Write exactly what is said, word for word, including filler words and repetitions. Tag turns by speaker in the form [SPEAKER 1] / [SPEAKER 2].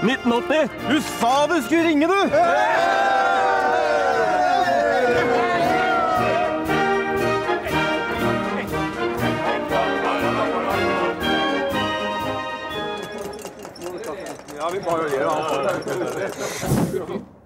[SPEAKER 1] nitten åtti! Du sa du skulle ringe, du! Ja, vi bare gjør det.